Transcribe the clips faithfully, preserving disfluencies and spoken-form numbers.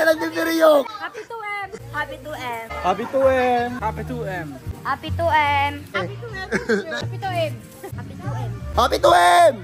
kailan din si Rio? Happy two M. Happy two M. Happy two M. Happy two M. Happy two M. Happy two M. Happy two M. Happy two M. Happy two M!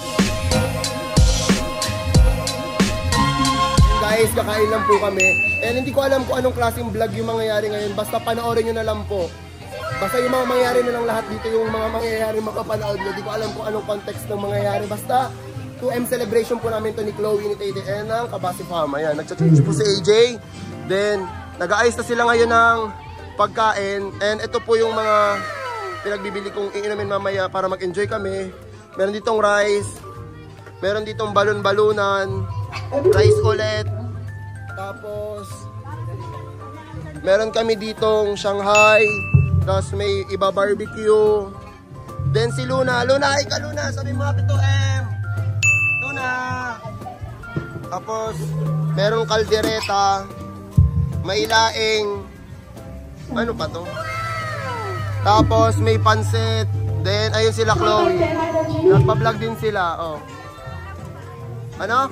Guys, kakain lang po kami. And hindi ko alam kung anong klaseng vlog yung mangyayari ngayon. Basta panoorin nyo na lang po. Basta yung mga mangyayari na lang lahat dito, yung mga mangyayari makapanood nyo. Hindi ko alam kung anong context ng mangyayari. Basta two M celebration po namin to ni Chloe, ni Tete, and ng Kabasi Farm. Ayan, nagcha-change po si A J. Then, nag-aayos na sila ngayon ng pagkain. And ito po yung mga pinagbibili kong iinumin mamaya para mag-enjoy kami. Meron ditong rice. Meron ditong balon-balunan. Rice ulit. Tapos, meron kami ditong Shanghai. Tapos may iba barbecue. Then si Luna. Luna, ika Luna. Sabi mo happy two M. Luna. Tapos, merong kaldereta. May laing. Ano pa to? Tapos, may pansit. Then, ayun sila Chloe. Nagpa-vlog din sila. Oh. Ano?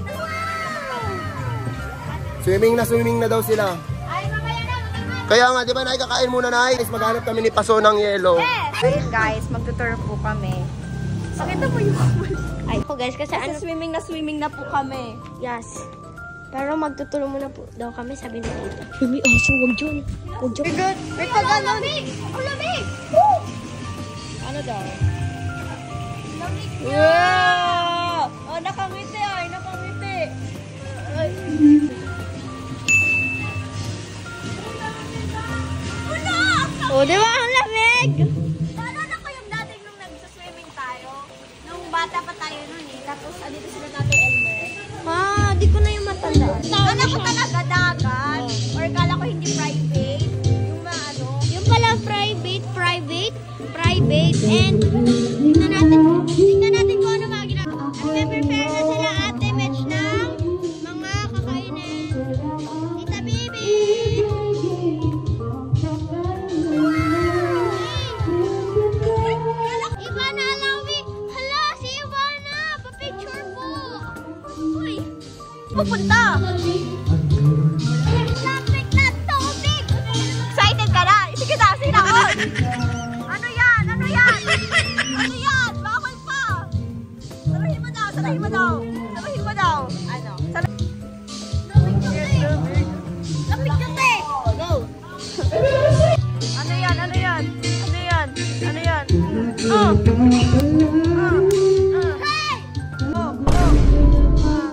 Swimming na swimming na daw sila. Kaya nga, di ba Nay, kakain muna Nay? Maghanap kami ni Paso ng yelo. Yes! Ayun guys, magtutur po kami. Sakita mo yung ay po guys, kasi, kasi ano, swimming na swimming na po kami. Yes. Pero magtutulong muna po daw kami, sabi ni Tita. May aso, wag dyan. Wag dyan. We're good. May pag-ano. Ang lamig! Woo! Ano daw? Lamig niya! Wow! Oh, nakangiti ay, nakangiti. Ay. O, di ba ang lamig? Naalala ko yung dating nung nag-swimming tayo. Nung bata pa tayo nun eh. Tapos andito sila natin Elmer. Ah, di ko na yung matandaan. Kala ko talaga dagat. Or kala ko hindi private. Yung mga ano. Yung pala private, private, private. And tingnan natin, tingnan natin kung ano mga ginagawa. At may prepare na sila Ate Mitch ng mga kakainin. Tita Bibi! Ivana Alawi! Hala, si Ivana! Pa-picture po! Uy! Pupunta! Lamig na tubig! Excited ka na? Sige na, sige na ako! Ano yan? Ano yan? Ano yan? Bawal pa! Sarahin mo daw, sarahin mo daw! Sarahin mo daw! Ano? Sarahin... Lamig na tubig! Lamig na tubig! Go! Ano yan? Ano yan? Ano yan? Ano yan? Oh! Oh! Oh! Hey! Oh! Oh!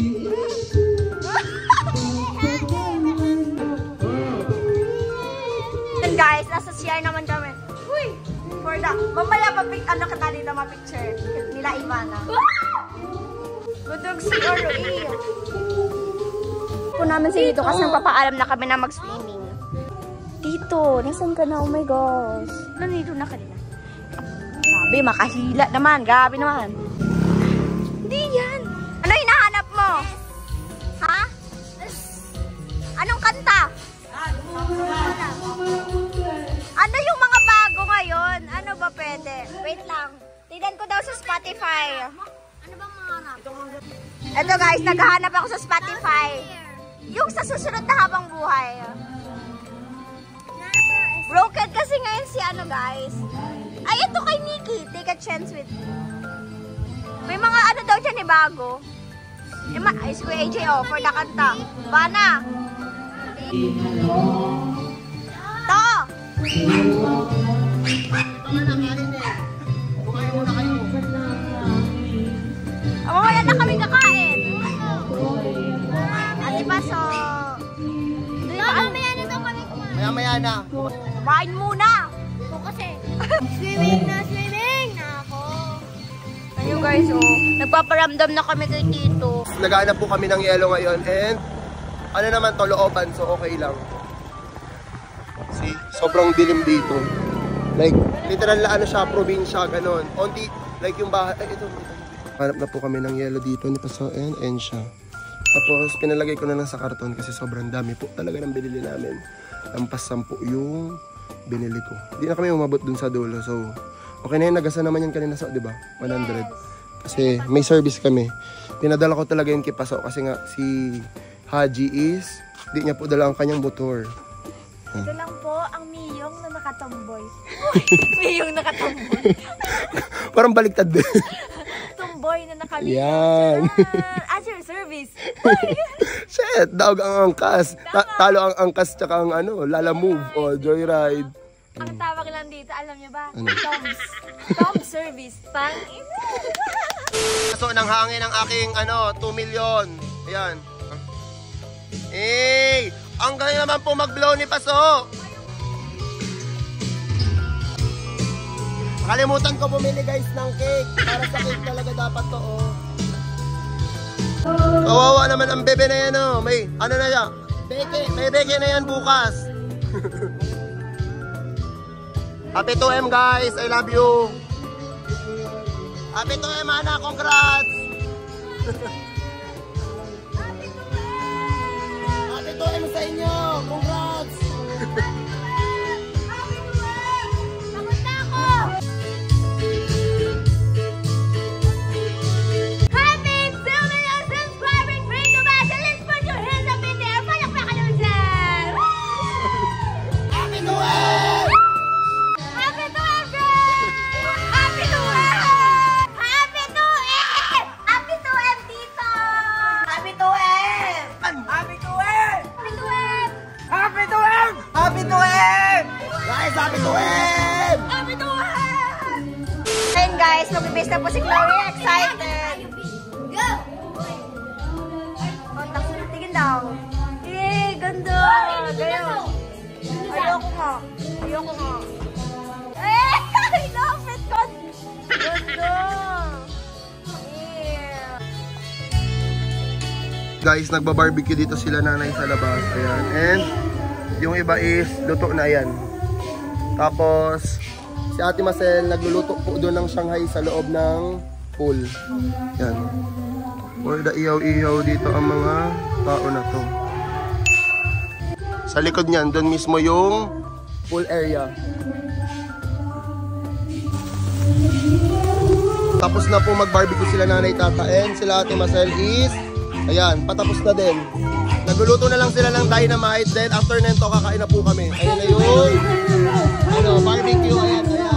And guys, nasa C R naman kami. Uy! For the... Mamaya mapic... Ano kita dito mapicture? Nila Ivana. Gudog C R eh. Po namin si Tito kasi nagpapaalam na kami na mag-swimming. Tito, nasan ka na? Oh my gosh. Nandito na kanina. Grabe, makahila naman. Grabe naman. Hindi yan. Ano hinahanap mo? Ha? Anong kanta? Ano yung mga bago ngayon? Ano ba pwede? Wait lang. Tignan ko daw sa Spotify. Ano bang mga hanap? Eto guys, naghahanap ako sa Spotify. Yung sa susunod na habang buhay. Broken kasi ngayon si ano guys. Ay, ito kay Nikki. Take a chance with me. May mga ano daw dyan eh, bago. Ay, si Kuya A J, oh, for the kanta. Bana. To. Mamaya na kami kakain. Ate Paso. Mamaya na daw kami kumain. Maya-maya na. Kumain muna. Ako kasi. Swimming na, swimming na ako. Ayun guys, oh. Nagpaparamdam na kami kay Tito. Naghahanap po kami ng yelo ngayon. And, ano naman to, looban. So, okay lang. See, sobrang dilim dito. Like, literal na ano siya, probinsya, ganun. Onti, like yung bahay. Ay, ito, ito. Hanap na po kami ng yelo dito ni Paso and Ensha. Tapos, pinalagay ko na lang sa karton kasi sobrang dami po talaga ng binili namin. Lampas sampu yung binili ko. Hindi na kami umabot dun sa dulo. So, okay na yun. Nagasa naman yan kanina sa, di ba? one hundred. Kasi may service kami. Pinadala ko talaga yun kay Paso kasi nga si Haji is, di niya po dala ang kanyang motor. Ito lang po ang Miyong na nakatomboy. Miyong nakatomboy. Parang baliktad din. Tomboy na nakamiyong. Yan. As your service. Shit, daog ang angkas. Ta- talo ang angkas tsaka ang ano, Lala Move o Joyride. Ang tawag lang dito, alam niyo ba? Ano? Tom's. Tom's service. Tang ina. So, nang hangin ang aking ano, two million. Ayan. Eh, ang galing naman po mag-blow ni Paso. Kalimutan ko bumili guys ng cake. Para sa cake talaga dapat to, oh. Kawawa naman ang bebe na yan, oh. May, ano na siya? Beke, may beke na yan bukas. Happy two M guys, I love you. Happy two M Ana, congrats. Happy two M sa inyo, congrats. Papunta ako. Happy two million subscribers. Bring to back. Let's put your hands up in the air. Palakpakan naman dyan. Happy two M! Happy two M, guys! Happy two M! Happy two M! Happy two M dito! Happy two M! Happy two M! Happy two M! Happy two M! Happy two M! Guys, happy two M! Happy two M! Ayun guys, mag-base na po si Chloe. Excited! Go! Oh, takso, tingin daw. Eh, ganda! Gayo. Ayoko nga. Ayoko nga. Eh! I love it! Ganda! Yeah. Guys, nagba-barbecue dito sila nanay sa labas. Ayan. And yung iba is luto na yan. Tapos si Ate Marcel nagluluto po doon ng Shanghai sa loob ng pool. Yan. For the ihaw-ihaw dito ang mga tao na to. Sa likod niyan, doon mismo yung pool area. Tapos na po mag-barbecue sila nanay tata and sila Ate Marcel is ayan, patapos na din. Nagluluto na lang sila ng dynamite. Then after nito, kakain na po kami. Ayan na yun. Ano, barbecue. Ayan, ayan.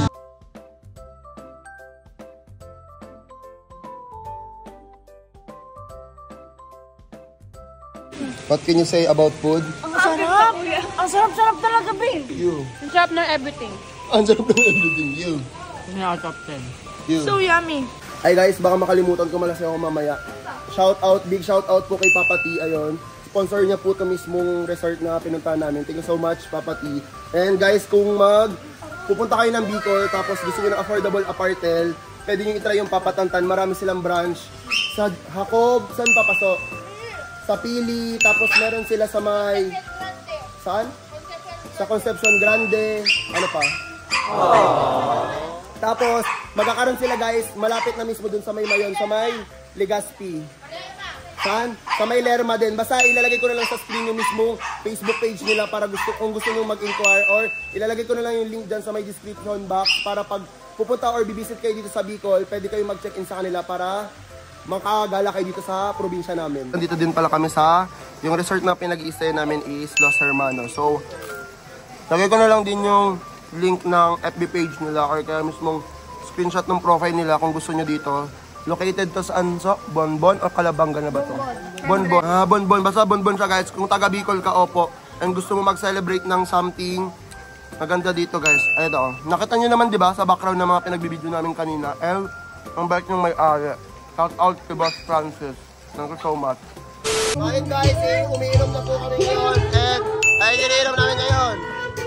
What can you say about food? Ang sarap! Ang sarap-sarap talaga, babe! You. Ang sarap ng everything. Ang sarap ng everything. You. Yeah, top ten. You. So yummy. Ay guys, baka makalimutan ko malasing ako mamaya. Shout out, big shout out po kay Papa T. Ayun. Sponsor niya po ito mismong resort na pinuntahan namin. Thank you so much, Papa T. And guys, kung mag pupunta kayo ng Bicol tapos gusto niyo ng affordable apartel, pwede niyo i-try yung Papa Tantan. Marami silang branch sa Jacob, saan papasok? Sa Pili, tapos meron sila sa may saan? Sa Concepcion Grande. Ano pa? Aww. Tapos, magkakaroon sila guys, malapit na mismo dun sa may Mayon, sa may Legazpi. Saan? Sa may Lerma din. Basta ilalagay ko na lang sa screen yung mismo Facebook page nila para gusto, kung gusto nyo mag-inquire, or ilalagay ko na lang yung link dyan sa may description box para pag pupunta or bibisit kayo dito sa Bicol, pwede kayo mag-check-in sa kanila para makagala kayo dito sa probinsya namin. Dito din pala kami sa, yung resort na pinag-i-stay namin is Los Hermanos. So, lagay ko na lang din yung link ng F B page nila or kaya mismong screenshot ng profile nila kung gusto nyo dito. Located to saan so? Bonbon o Calabanga na ba to? Bonbon. Ah, Bonbon. Basta Bonbon siya guys. Kung taga Bicol ka, opo. And gusto mo mag-celebrate ng something maganda dito guys. Ayun o. Nakita nyo naman diba sa background ng mga pinagbibideo namin kanina. And ang balik yung may-ari. Shout out to Boss Francis. Thank you so much. Kahit guys, eh, umiinom na po kami ngayon. And ay iniinom namin ngayon.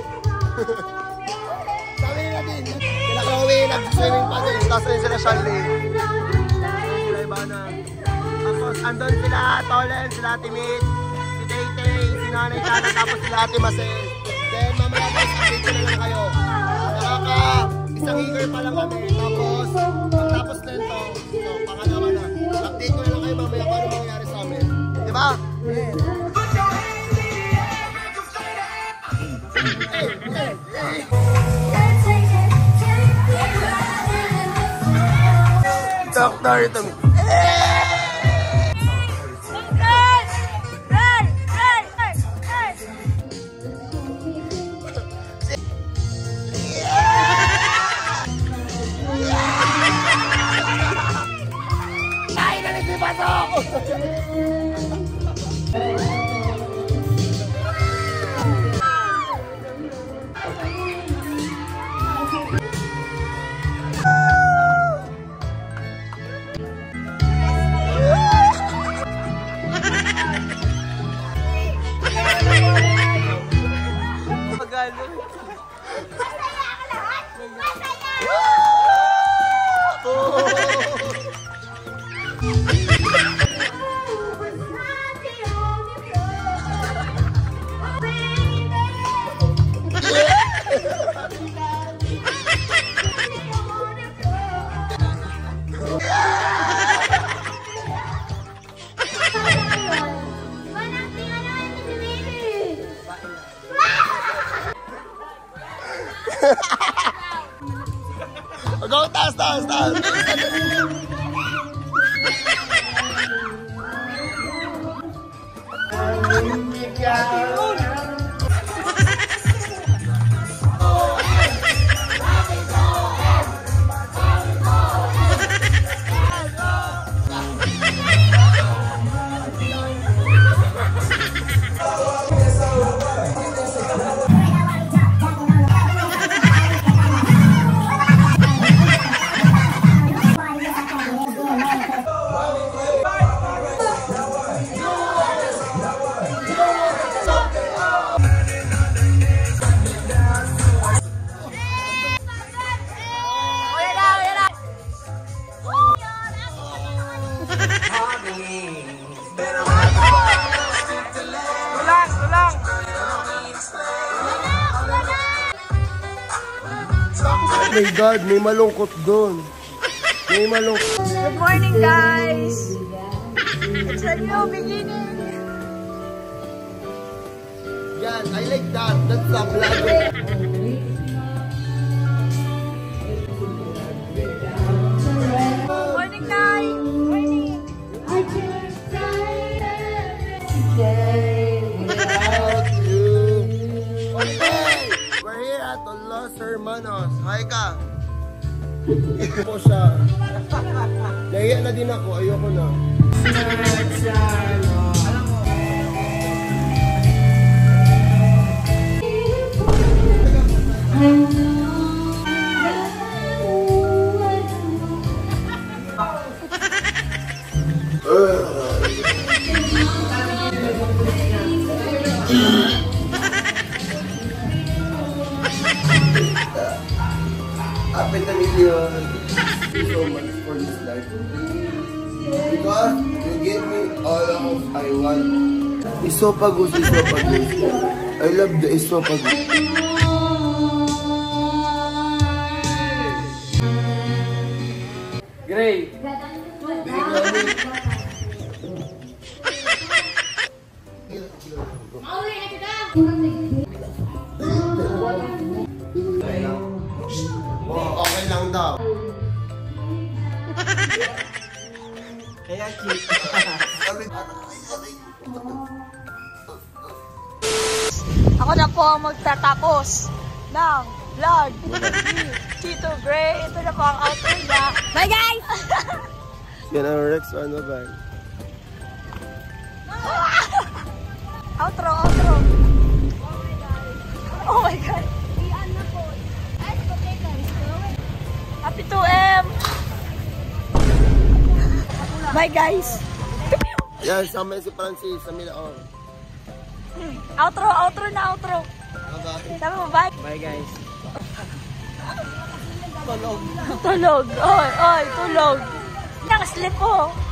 Sabi nila din. Sila Chloe, nag-swimming pa din. Tapos rin sila Shanley. Sila Ivana. Tapos andun sila Tolen, sila Timid, si Tay-Tay, si Nanay Tata, tapos sila Ate Marcel. Then mamaya guys, update ko na lang kayo. Nakaka, isang hinger pa lang kami. Tapos, tapos na ito. So, pangalawa na. Update ko na lang kayo mamaya kung ano mangyayari sa amin. Diba? Yeah. Hey, hey, hey. Doctor, ito. Go, taas, taas, taas. Tulang, tulang. Oh my God, may malungkot doon. May malungkot. Good morning, guys! It's a new beginning! Yan, I like that. That's the vlog. Morning, guys! Morning! Without you. Okay, we're here at Los Hermanos. Hi ka. Ito po siya. Nahiya na din ako. Ayoko na. Happy na million. Thank you so much for this life. Because you gave me all of I want. Esophagus, esophagus. I love the esophagus. Gray. Oh, okay lang daw. Kaya cute. Ako na po ang magtatapos ng vlog ni Tito Gray. Ito na po ang outro niya. Bye, guys! Yan ang Rex, ano ba? Outro, outro. Oh my God. Happy two M! Bye, guys! Yan, sama si Francis sa Milaon. Outro, outro na outro. Sabi mo, bye. Bye guys. Tulog. Oy, oy, tulog. Nang slip po.